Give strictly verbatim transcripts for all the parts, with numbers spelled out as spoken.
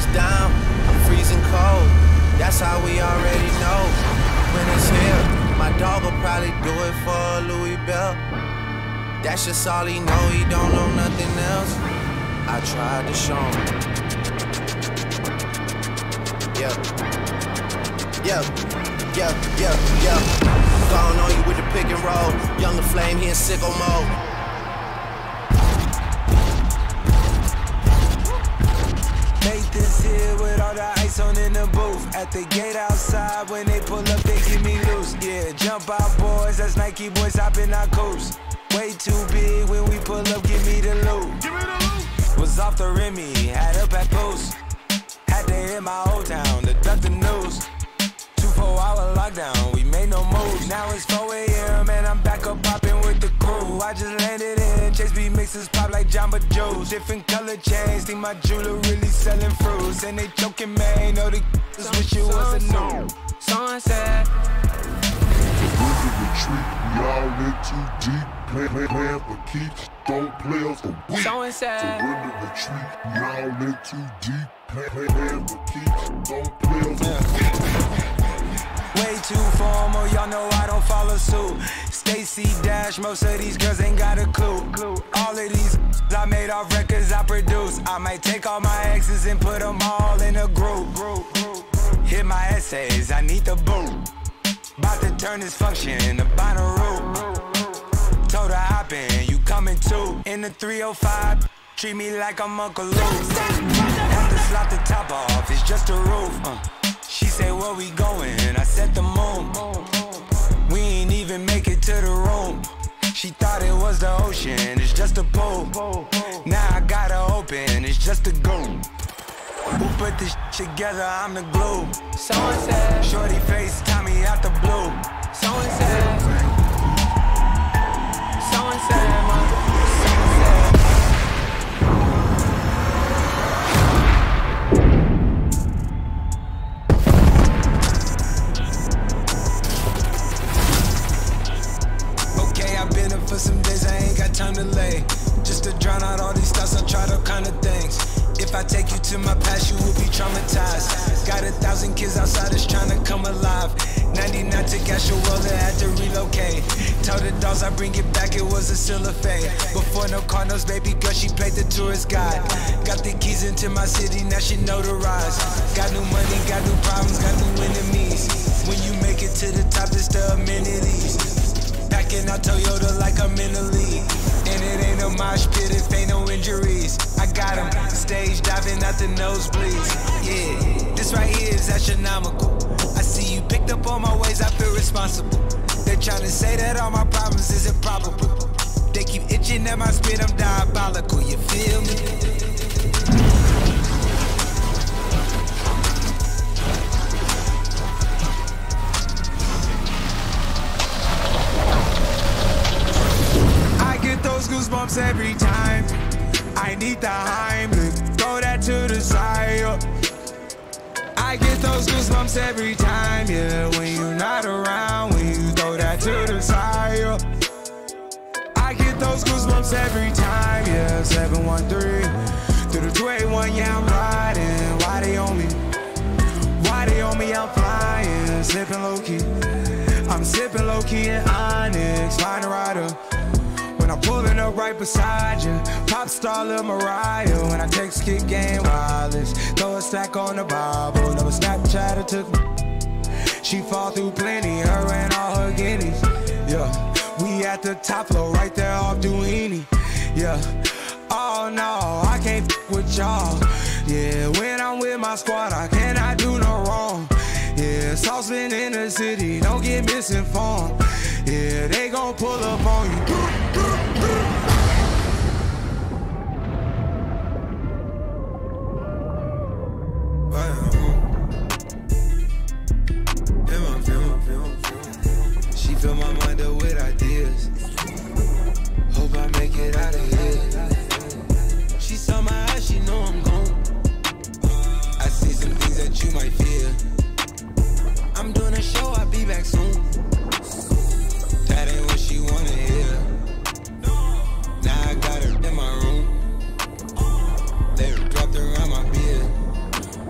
down, I'm freezing cold. That's how we already know when it's here. My dog will probably do it for a Louis Bell. That's just all he know, he don't know nothing else. I tried to show him. Yeah, yeah, yeah, yeah, yeah. Gone on you with the pick and roll. Younger Flame, he in sicko mode. Nathan's here with all the ice on in the booth. At the gate outside, when they pull up, they give me loose. Yeah, jump out, boys. That's Nike boys hopping our coast. Way too big when we pull up, give me the loot. Give me the loot. Was off the Remy, had up at post. Had to hit my old town to duck the news. Two four hour lockdown, we made no moves. Now it's four A M and I'm back up popping with the crew. I just landed in, Chase B mixes pop like Jamba Joe's. Different color chains, think my jeweler really selling fruits. And they joking, man, know the just wish it was a new. Sunset. Retreat, we all in too deep. Plan, plan, plan for keeps, don't play us the weak. Surrender, retreat, we all in too deep. Plan, plan, plan for keeps, don't play us the weak. Way too formal, y'all know I don't follow suit. Stacy Dash, most of these girls ain't got a clue. All of these I made off records I produce. I might take all my exes and put them all in a group. Hit my essays, I need the boot. About to turn this function into Bonnaroo. Told her hop in, you coming too. In the three oh five, treat me like I'm Uncle Luke. Have to slap the top off, it's just a roof. Uh. She said, where we going? I said the moon. We ain't even make it to the room. She thought it was the ocean, it's just a pool. Now I gotta open, it's just a goon. Who put this shit together? I'm the glue. Someone said, shorty face, Tommy out the blue. Someone said, someone said, man. Someone said. Okay, I've been up for some days, I ain't got time to lay. Just to drown out all these thoughts, I tried all kind of things. If I take you to my past, you will be traumatized. Got a thousand kids outside that's trying to come alive. ninety-nine took Asher Roller, had to relocate. Told the dolls I bring it back, it was a silver fade. Before no Cardinals, baby girl, she played the tourist guide. Got the keys into my city, now she notarized. Got new money, got new problems, got new enemies. When you make it to the top, it's the amenities. Packing out Toyota like I'm in the league. And it ain't no mosh pit if ain't no injuries. I got him stage diving out the nosebleeds. Yeah, this right here is astronomical. I see you picked up on my ways, I feel responsible. They're trying to say that all my problems is improbable. They keep itching at my spit, I'm diabolical, you feel me? Goosebumps every time. I need the Heimlich, throw that to the side. I get those goosebumps every time, yeah. When you're not around, when you throw that to the side. I get those goosebumps every time, yeah. seven one three through the two eighty-one, yeah, I'm riding. Why they on me? Why they on me? I'm flying, sipping low key. I'm sipping low key in Onyx, find a rider. I'm pulling up right beside you, pop star Lil Mariah. When I text kick game wireless, throw a stack on the Bible. Never Snapchat or took me. She fall through plenty, her and all her guineas. Yeah, we at the top floor, right there off Duini. Yeah, oh no, I can't f with y'all. Yeah, when I'm with my squad, I cannot do no wrong. Yeah, saucepan in the city, don't get misinformed. Yeah, they gon' pull up on you. She fill my mind up with ideas. Hope I make it out of here. She saw my eyes, she know I'm gone. I see some things that you might fear. I'm doing a show, I'll be back soon. That ain't what she wanna hear. Now I got her in my room. They wrapped around my beard.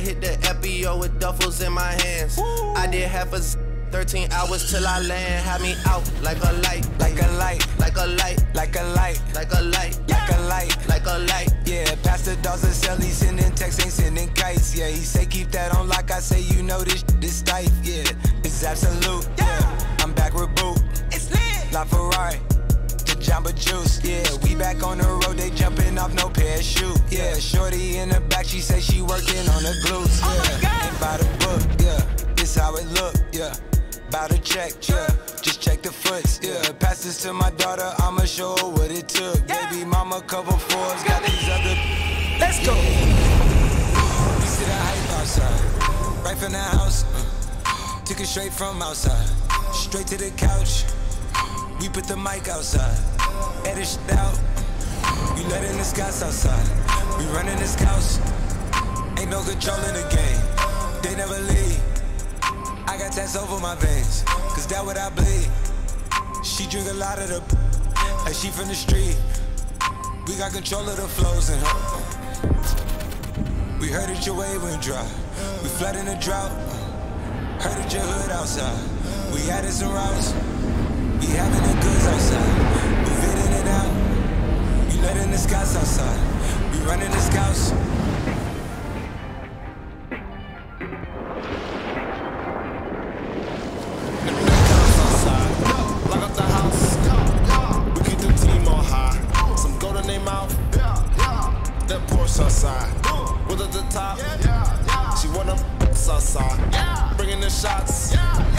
hit the F B O with duffels in my hands. Woo. I did half a thirteen hours till I land. Had me out like a light, like a light, like a light, like a light, like a light, like a light, like a light. Yeah, Pastor Dawson sell, he sending texts, ain't sending kites. Yeah, he say keep that on lock. I say you know this this tight. Yeah, it's absolute. Yeah, I'm back with Boot. It's lit. La Ferrari. Jamba Juice, yeah, we back on the road, they jumping off no parachute, yeah, shorty in the back, she say she working on the glutes, yeah, oh my God. Ain't by the book, yeah, this how it look, yeah, bout to check, yeah, just check the foots, yeah, pass this to my daughter, I'ma show her what it took, yeah. Baby mama cover fours, got these other, let's go, we see the hype outside, right from the house, uh, took it straight from outside, straight to the couch. We put the mic outside, edit shit out. We letting the scouts outside. We running the scouts. Ain't no control in the game. They never leave. I got tats over my veins, cause that what I bleed. She drink a lot of the like she from the street. We got control of the flows in her. We heard that your wave went dry. We flooding the drought. Heard that your hood outside. We added some routes. We having the goods outside, moving in and out. We letting the scouts outside, we running the scouts. Outside, lock up the house. We keep the team on high. Some gold in their mouth. That Porsche outside, with at the top. She want them outside, bringing the shots.